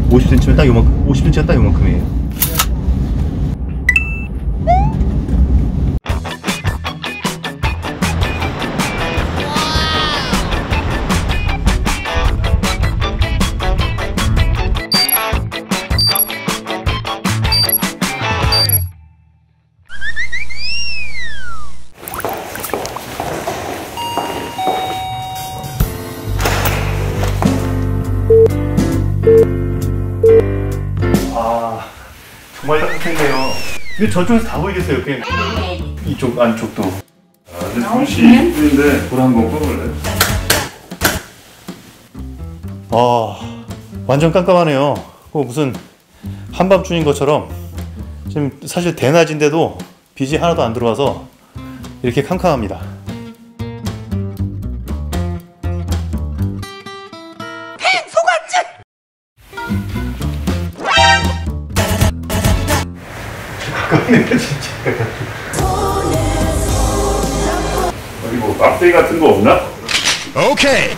50cm면 딱 요만큼, 50cm가 딱 요만큼이에요. 정말 따뜻했네요. 이거 저쪽에서 다 보이겠어요, 그냥. 이쪽 안쪽도. 아, 근데 불씨 있는데 불 한번 꺼볼래? 완전 깜깜하네요. 무슨 한밤중인 것처럼. 지금 사실 대낮인데도 빛이 하나도 안 들어와서 이렇게 캄캄합니다. 진짜. 어디 뭐 막대기 같은 거 없나? 오케이.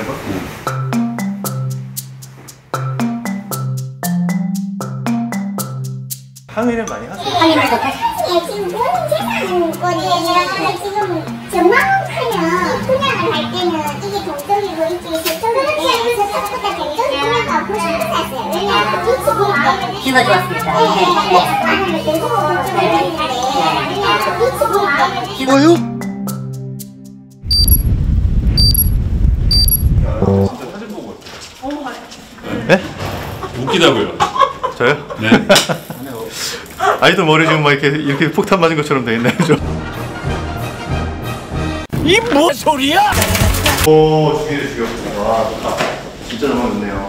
항해는 많이 하세요? 지금 온 재산권이라서 지금 저만하면 분양을 할 때는 이게 동쪽이고 이쪽이 저쪽인데 저쪽보다 굉장히 분양가 훨씬 비쌌어요. 왜냐하면 위치 뷰가 좋았습니다. 안을 들고 그쪽에 있는데 왜냐하면 위치 뭐요? 진짜 사진 보고 왔어요. 네? 웃기다고요. 저요? 네. 아이도 머리 지금 막 이렇게 폭탄 맞은 것처럼 돼 있네요, 좀. 이 뭔 소리야? 오, 죽이네, 죽여. 와, 좋다. 진짜 잘 먹었네요.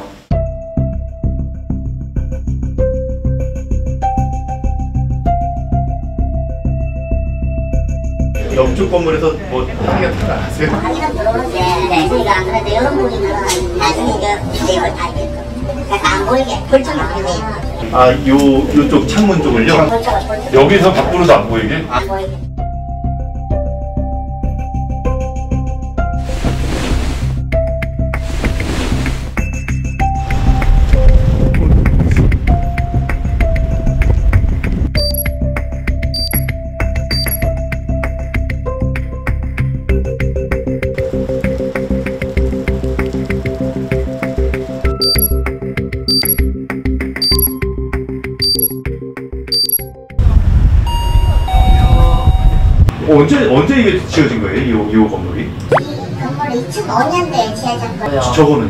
옆쪽 건물에서 뭐 항해 같은 거 안 하세요? 항해는 들어오는데, 네, 그러니까 안 그래도 여러 분이면 나중에 이제 이걸 다 알겠죠. 그러니까 안 보이게 벌점을 하네요. 요쪽 창문 쪽을요? 여기서 밖으로도 안 보이게? 안 보이게. 언제 이게 지어진 거예요? 이 건물이? 이 건물이 2005년도에 지어졌거든요. 저거는?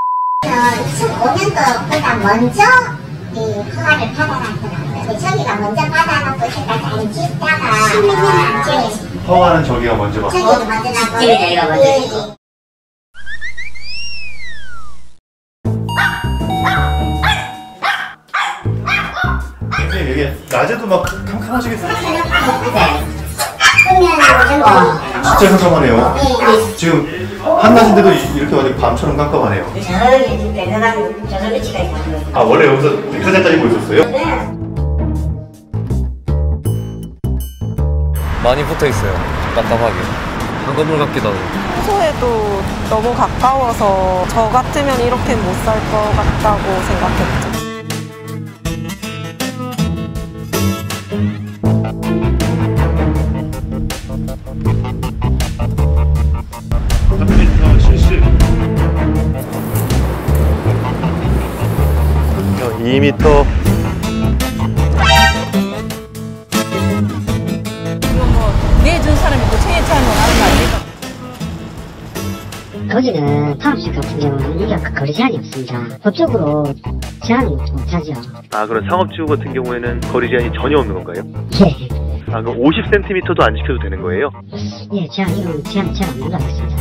2005년도보다 먼저 이 허가를 받아놨더라고요. 저기가 먼저 받아놓고 제가 잘 짓다가 16년 지어졌어요. 허가는 저기가 먼저 받고. 저기가 먼저 나고 집이 저기가 먼저 선생님, 이게 낮에도 막 캄캄하시겠어요? 진짜 캄캄하네요. 지금 한낮인데도 이렇게 완전 밤처럼 깜깜하네요. 저기 대단한 조선 위치가 있거든요. 원래 여기서 사진까지 보셨어요? 많이 붙어있어요. 깜깜하게. 한 건물 같기도 하고. 평소에도 너무 가까워서 저 같으면 이렇게 못 살 것 같다고 생각했죠. 컴퓨터 실시. 2m. 내준 사람이 또 체에 차이는 나는 거 아닙니까? 거기는 파업식 같은 경우는 이게 거리 제한이 없습니다. 법적으로 제한이 못하죠. 그럼 상업지구 같은 경우에는 거리 제한이 전혀 없는 건가요? 예. 그럼 50cm도 안 지켜도 되는 거예요? 예, 제한이 없는 것 같습니다.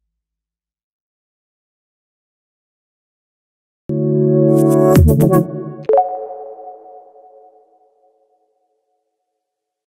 Thank you.